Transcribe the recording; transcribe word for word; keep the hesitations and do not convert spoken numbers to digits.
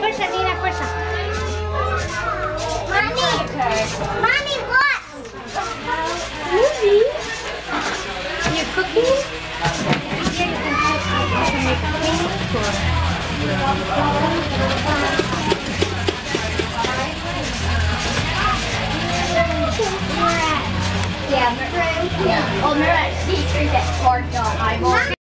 fuerza, tiene fuerza. Mami, Mami, what? Movie? You're cooking? Yeah, you can cook. You can make cake or... Yeah, we're at, yeah. Oh, we're at Secret at Park Dog.